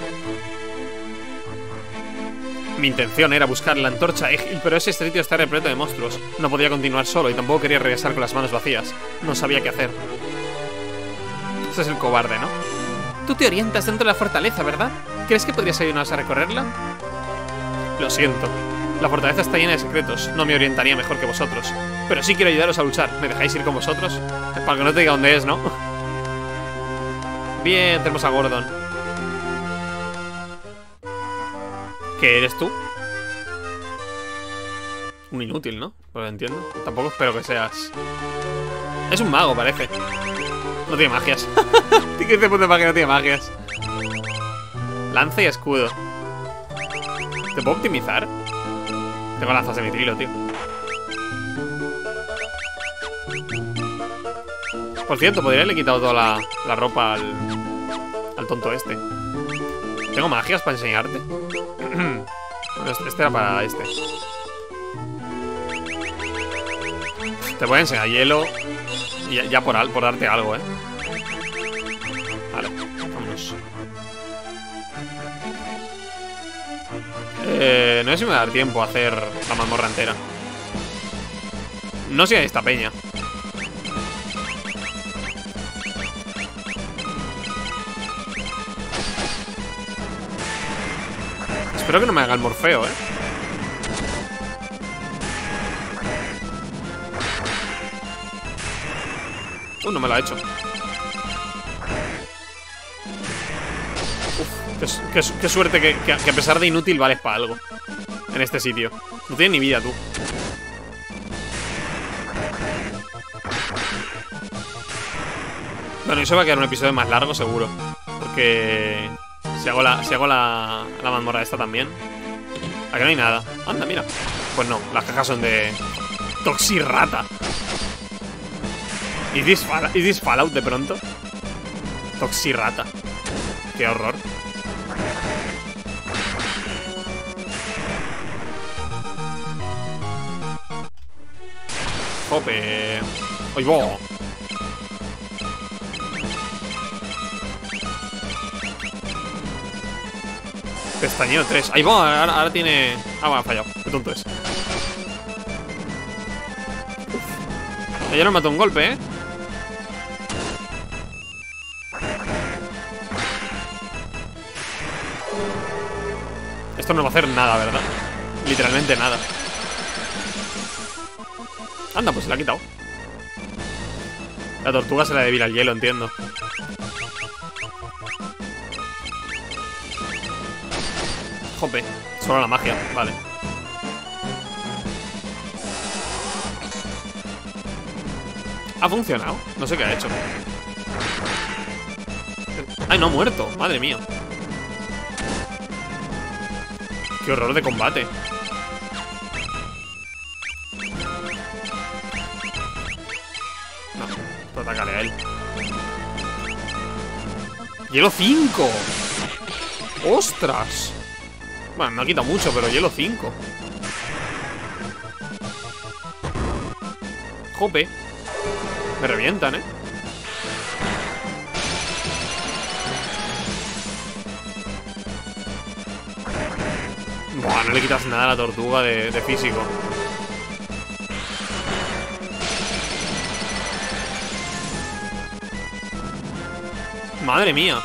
A: Mi intención era buscar la antorcha Egil, pero ese sitio está repleto de monstruos. No podía continuar solo y tampoco quería regresar con las manos vacías. No sabía qué hacer. Ese es el cobarde, ¿no? Tú te orientas dentro de la fortaleza, ¿verdad? ¿Crees que podrías ayudarnos a recorrerla? Lo siento. La fortaleza está llena de secretos. No me orientaría mejor que vosotros. Pero sí quiero ayudaros a luchar. ¿Me dejáis ir con vosotros? Para que no te diga dónde es, ¿no? Bien, tenemos a Gordon. ¿Qué eres tú? Un inútil, ¿no? Pues lo entiendo. Tampoco espero que seas... Es un mago, parece. No tiene magias. ¿Qué te puto para que no tiene magias? Lanza y escudo. ¿Te puedo optimizar? Tengo lanzas de mitrilo, tío. Por cierto, podría haberle quitado toda la, la ropa al, al tonto este. ¿Tengo magias para enseñarte? Bueno, este era para este. Te voy a enseñar hielo. Y ya, ya por, al, por darte algo, eh. Vale, vámonos. Eh, no sé si me va a dar tiempo a hacer la mazmorra entera. No sé si hay esta peña. Espero que no me haga el morfeo, eh. Uh, no me lo ha hecho. Uf, qué, qué, qué suerte que, que, que a pesar de inútil vales para algo. En este sitio. No tienes ni vida tú. Bueno, eso va a quedar un episodio más largo, seguro. Porque si hago la, si hago la, la mazmorra esta también. Aquí no hay nada. Anda, mira. Pues no, las cajas son de Toxirrata. ¿Is this, ¿Is this Fallout de pronto? Toxirrata. Qué horror. Jope. ¡Ay, bo! Pestañeo tres. Ahí va, ahora, ahora tiene... Ah, bueno, ha fallado. Qué tonto es. Uf. Ya nos mató un golpe, ¿eh? Esto no va a hacer nada, ¿verdad? Literalmente nada. Anda, pues se la ha quitado. La tortuga se la debila al hielo, entiendo. Jope, solo la magia, vale. Ha funcionado, no sé qué ha hecho. Ay, no ha muerto, madre mía. Qué horror de combate. No, tú atácale a él. Hielo cinco. ¡Ostras! Bueno, me ha quitado mucho, pero hielo cinco. Jope. Me revientan, ¿eh? Buah, no le quitas nada a la tortuga de, de físico. Madre mía.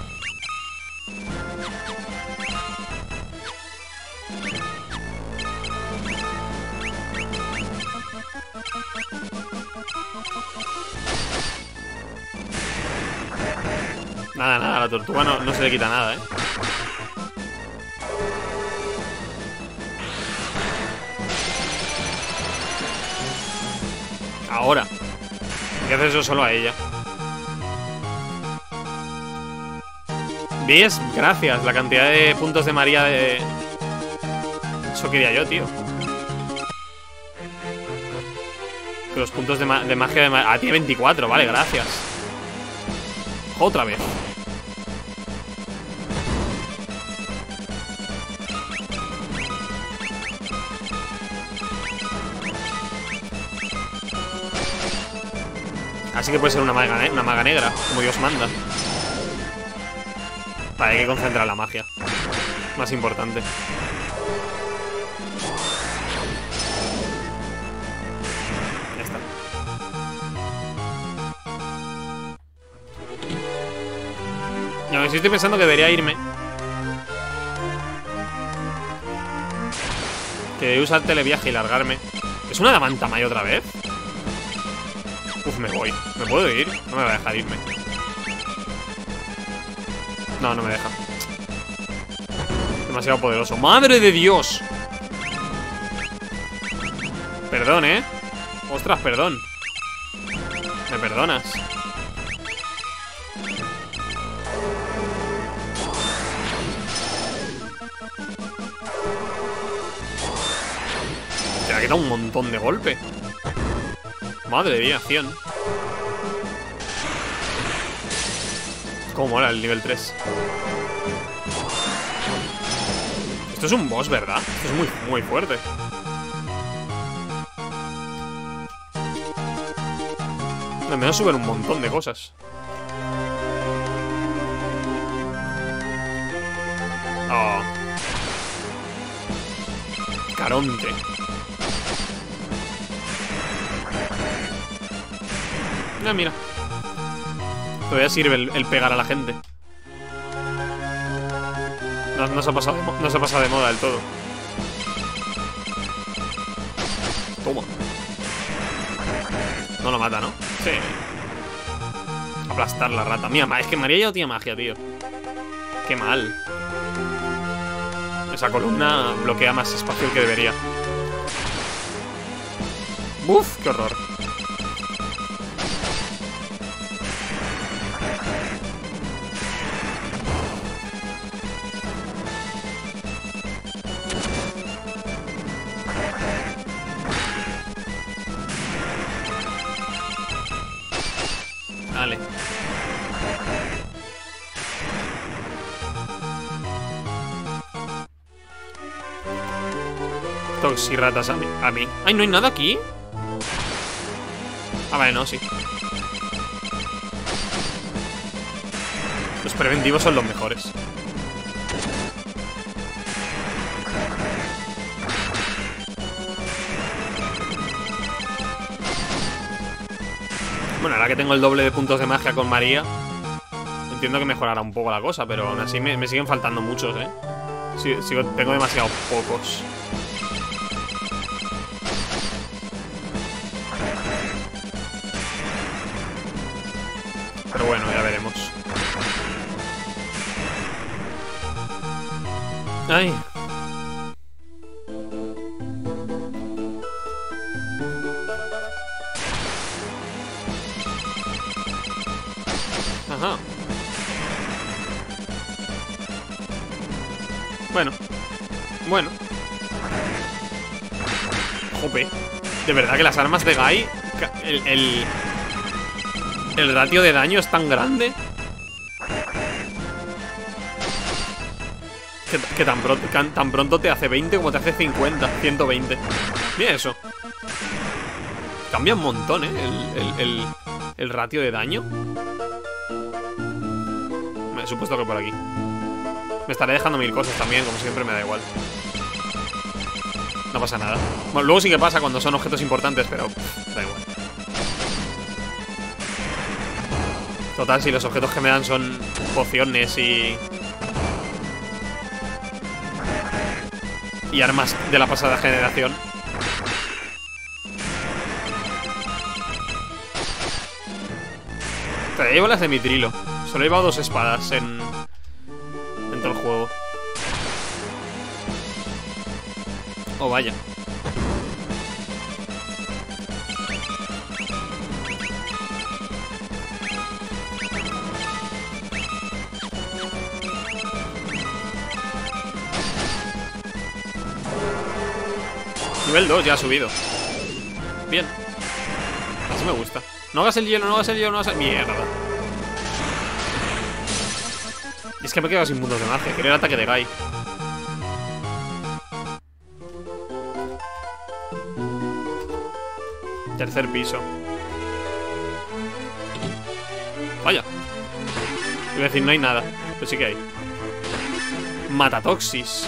A: Nada, nada, a la tortuga no, no se le quita nada, ¿eh? Ahora. Hay que hacer eso solo a ella. ¿Ves? Gracias. La cantidad de puntos de María de... Eso quería yo, tío. Que los puntos de, ma de magia de María... Ah, tiene veinticuatro, vale, gracias. Otra vez. Así que puede ser una maga, ¿eh? Una maga negra, como Dios manda. Vale, hay que concentrar la magia. Más importante. Ya está. Y aún así estoy pensando que debería irme. Que debería usar televiaje y largarme. ¿Es una Damantamay otra vez? Uf, me voy. ¿Me puedo ir? No me va a dejar irme. No, no me deja. Demasiado poderoso. ¡Madre de Dios! Perdón, ¿eh? Ostras, perdón. ¿Me perdonas? Te ha quitado un montón de golpe. Madre mía, acción. Cómo mola el nivel tres. Esto es un boss, ¿verdad? Esto es muy, muy fuerte. Me va a subir un montón de cosas. Oh. Caronte. No, mira. Todavía sirve el, el pegar a la gente. No, no, se ha pasado de, no se ha pasado de moda del todo. Toma. No lo mata, ¿no? Sí. Aplastar la rata. Mira, es que María ya no tiene magia, tío. Qué mal. Esa columna bloquea más espacio del que debería. Uf, qué horror. Vale. Toxiratas a mí. A mí. Ay, ¿no hay nada aquí? Ah, vale, no, sí. Los preventivos son los mejores. Bueno, ahora que tengo el doble de puntos de magia con María, entiendo que mejorará un poco la cosa, pero aún así me, me siguen faltando muchos, ¿eh? Sí, sigo, tengo demasiado pocos. Pero bueno, ya veremos. Ay. Ajá. Bueno. Bueno. Jope. De verdad que las armas de Guy, el, el, el ratio de daño es tan grande que, que tan, pronto, tan pronto te hace veinte como te hace cincuenta, ciento veinte. Mira eso. Cambia un montón, ¿eh? El, el, el, el ratio de daño. Me he supuesto que por aquí. Me estaré dejando mil cosas también, como siempre, me da igual. No pasa nada. Bueno, luego sí que pasa cuando son objetos importantes, pero pff, da igual. Total, si los objetos que me dan son pociones y... y armas de la pasada generación. Te llevo las de Mitrilo. Solo he llevado dos espadas en... en todo el juego. Oh, vaya. Nivel dos ya ha subido. Bien. Así me gusta. No hagas el hielo, no hagas el hielo, no hagas el... Mierda. Y es que me he quedado sin puntos de magia. Quería el ataque de Guy. Tercer piso. Vaya. Iba a decir, no hay nada. Pero sí que hay. Matatoxis.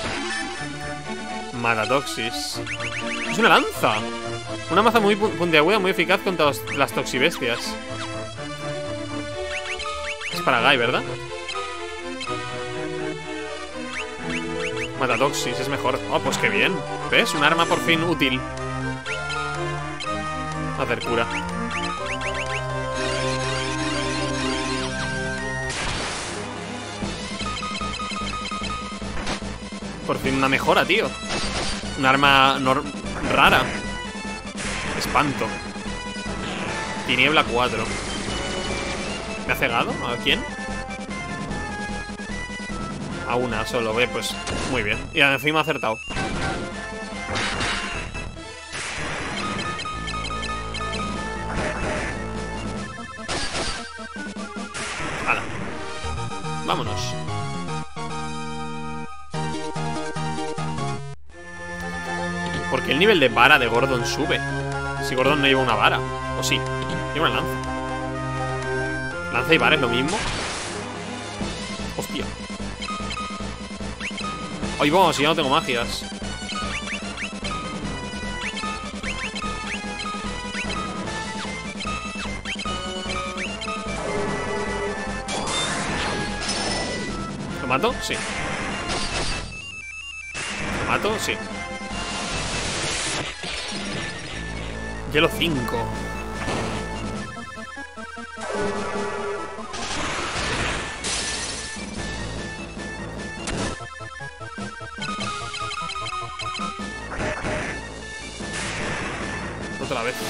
A: Matatoxis. Es una lanza. Una maza muy puntiaguda, muy eficaz contra los, las toxibestias. Es para Guy, ¿verdad? Matatoxis, es mejor. Oh, pues qué bien. ¿Ves? Un arma por fin útil. Hacer cura. Por fin una mejora, tío. Un arma rara. Espanto. Tiniebla cuatro. ¿Me ha cegado? ¿A quién? A una solo, ve, pues muy bien. Y encima ha acertado. Hala. Vámonos. Porque el nivel de vara de Gordon sube. Si Gordon no lleva una vara. O sí, lleva una lanza. Lanza y vara es lo mismo. Hostia. Ay, vamos, si ya no tengo magias. ¿Lo mato? Sí. rato, sí. Hielo cinco. Otra vez.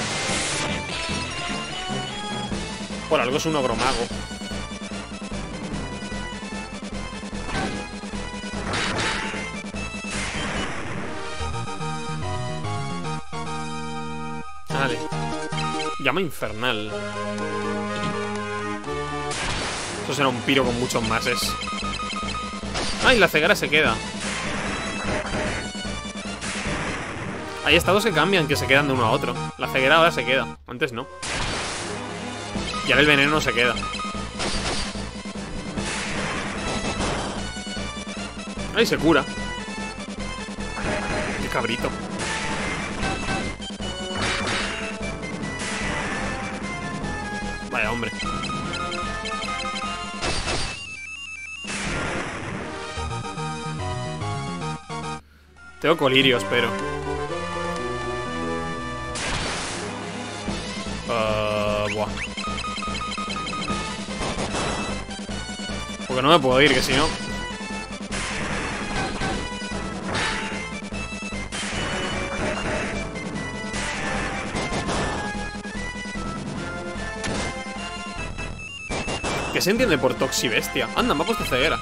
A: Por algo es un ogromago. Vale. Llama infernal. Eso será un piro con muchos mases. ¡Ay! La ceguera se queda. Hay estados que cambian, que se quedan de uno a otro. La ceguera ahora se queda, antes no. Y ahora el veneno no se queda. ¡Ay! Se cura. ¡Qué cabrito! Vaya, hombre. Tengo colirios, pero... Uh, buah. Porque no me puedo ir, que si no... ¿Qué se entiende por toxibestia? Anda, me ha puesto ceguera.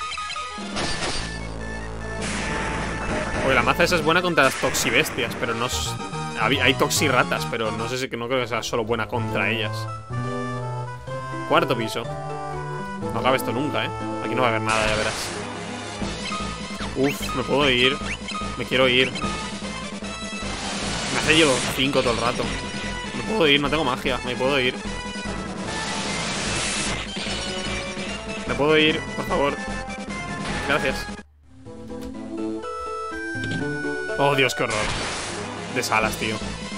A: Porque la maza esa es buena contra las toxibestias, pero no es... Hay toxirratas, pero no sé si... No creo que sea solo buena contra ellas. Cuarto piso. No acabe esto nunca, ¿eh? Aquí no va a haber nada, ya verás. Uf, me puedo ir. Me quiero ir. Me hace hielo cinco todo el rato. Me puedo ir, no tengo magia. Me puedo ir. Me puedo ir, por favor. Gracias. Oh, Dios, qué horror. De salas, tío.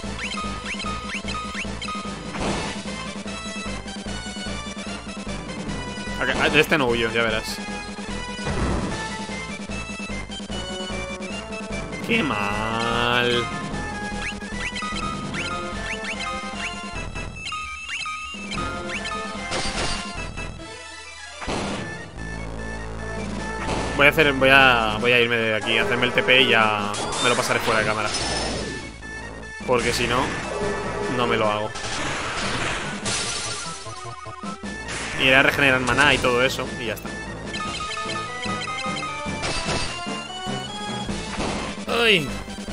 A: Okay, de este no huyo, ya verás. Qué mal. Voy a hacer, voy a, voy a irme de aquí, hacerme el T P y ya me lo pasaré fuera de cámara. Porque si no, no me lo hago. Iré a regenerar maná y todo eso, y ya está. ¡Ay!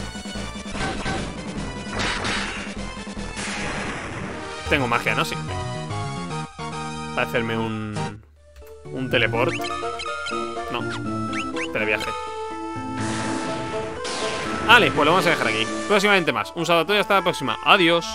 A: Tengo magia, ¿no? Sí. Para hacerme un... Un teleport. No. Televiaje. Vale, pues lo vamos a dejar aquí. Próximamente más. Un saludo a todos y hasta la próxima. Adiós.